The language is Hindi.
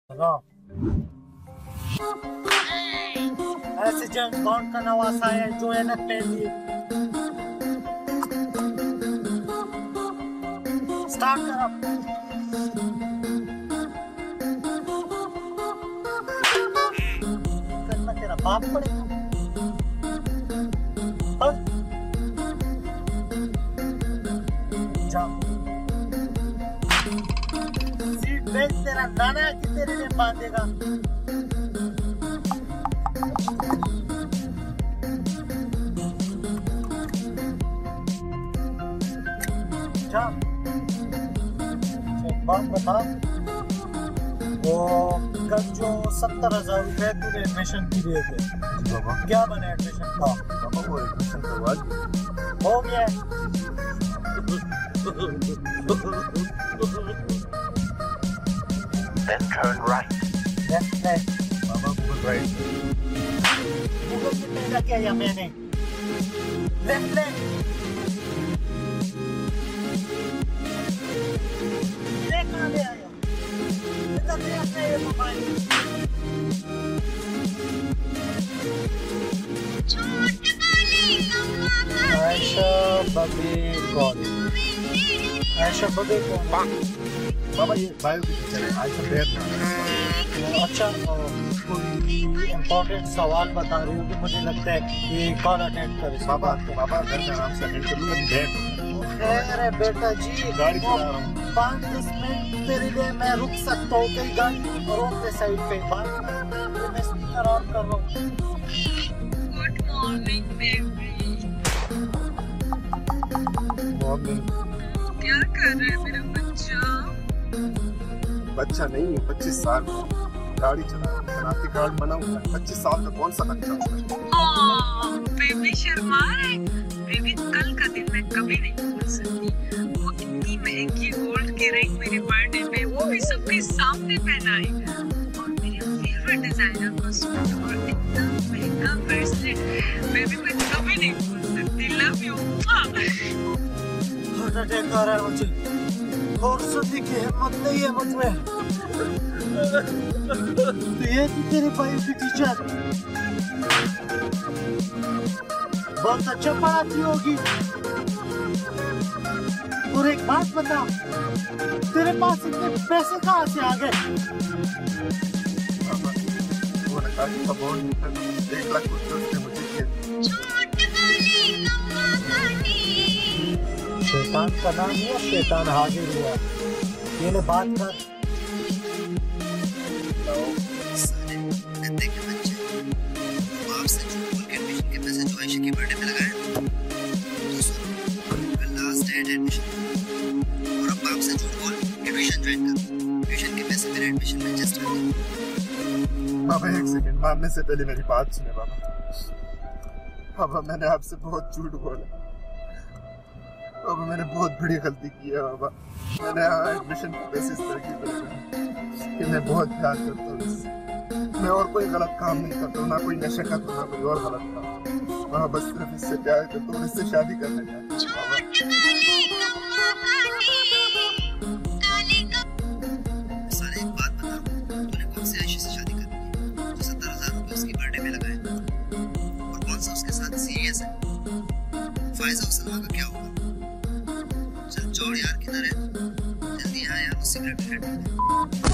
ऐसे जेम्स बॉन्ड का नवासा है जो है ना पहली स्टार्ट कर अब। करना तेरा बाप पड़ेगा। सीट बेल्ट तेरा नाना है कि तेरे लिए बांधेगा। एक बात बता, वो कल जो 70,000 रुपए तूने एडमिशन के लिए थे, क्या बने एडमिशन का? वो एडमिशन करवा हो गया। Then turn right. Left. Baba, Google right. Google से पहला क्या या मैंने? Left. कहाँ ले आया? इधर ले अपने ये मोबाइल। आयशा बबे कौन? बाबा ये बायो की टीचर है। आयशा बेर। अच्छा, कोई इम्पोर्टेंट सवाल बता रही हूँ कि मुझे लगता है ये कॉल अटेंड करे। बाबा घर में आराम से अटेंड कर लूँगा। अरे बेटा जी, गाड़ी चला रहा हूँ। 5-10 मिनट तेरे लिए मैं रुक सकता हूँ। कई गाड़ी रोड पे साइड पे बात मैं स्पीकर ऑन कर रहा हूँ। Good morning baby. मॉर्निंग। क्या कर रहा है मेरा बच्चा? बच्चा नहीं, 25 साल गाड़ी चलाती कार्ड बना हुआ है। 25 साल का कौन सा बच्चा? बेबी शर्मा है। बेबी कल का दिन मैं कभी नहीं भूल सकती। वो इतनी महंगी गोल्ड की रिंग मेरे बर्थडे पे, वो भी सबके सामने पहनाई, और मेरे फेवरेट डिजाइनर का सूट और इतना महंगा ब्रेसलेट। बेबी मैं कभी नहीं भूल सकती। Love you. हार्ट अटैक आ रहा है मुझे और सभी की हिम्मत नहीं है मुझ में। तो ये थी तेरी बायो की टीचर, बहुत अच्छा पढ़ाती होगी। और एक बात बता, तेरे पास इतने पैसे कहाँ से आ गए? शैतान का नाम हुआ, शैतान हाजिर हुआ। ये ले बात कर। बाबा एक सेकंड, मारने से पहले मेरी बात सुने। बाबा मैंने आपसे बहुत झूठ बोला। बाबा मैंने बहुत बड़ी गलती की है। बाबा मैंने एडमिशन के पैसे इस तरह की कि मैं बहुत प्यार करता हूँ इससे। मैं और कोई गलत काम नहीं करता हूँ, ना कोई नशा करता हूँ, ना कोई और गलत काम। बाबा बस सिर्फ इससे प्यार करता हूँ, इससे शादी करना चाहता हूँ। फायजा और सलमा का क्या होगा? चल छोड़ यार, किधर है? जल्दी आ यार, सिगरेट